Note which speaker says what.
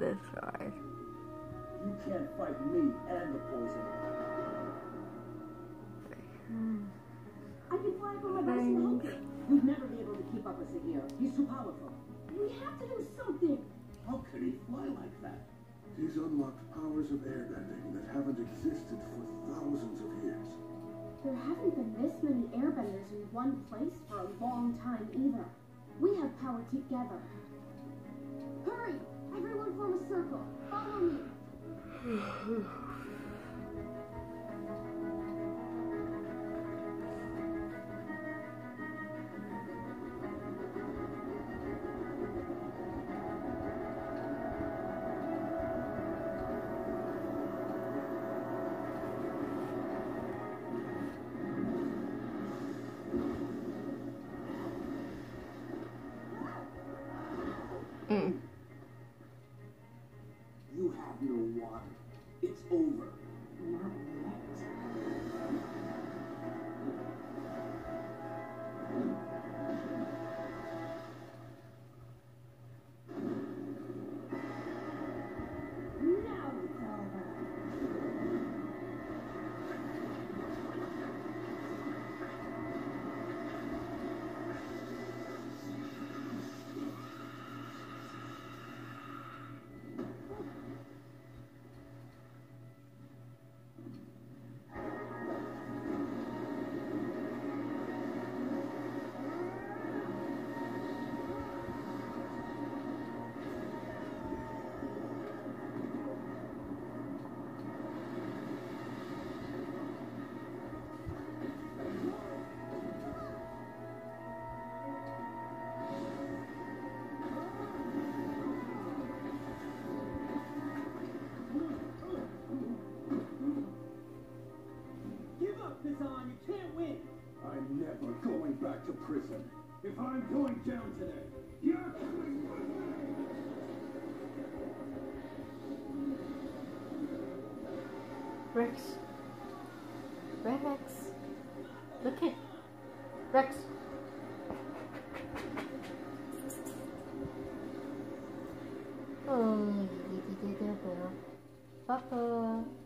Speaker 1: this guy.
Speaker 2: You can't fight me and the poison.
Speaker 3: I can fly from my base and help you. You'd never be able to keep up with Zahir. He's too powerful. We have to do something.
Speaker 2: How can he fly like that?
Speaker 4: He's unlocked powers of airbending that haven't existed for thousands of years.
Speaker 5: There haven't been this many airbenders in one place for a long time either. We have power together. Hurry! Everyone form a circle. Follow me.
Speaker 2: You have no water. It's over.
Speaker 3: Not yet. Now it's over.
Speaker 2: Kazan, you can't win. I'm never going back to prison. If I'm going down today, you're coming with me.
Speaker 1: Rex. Rex. Look at Rex. Oh, Papa.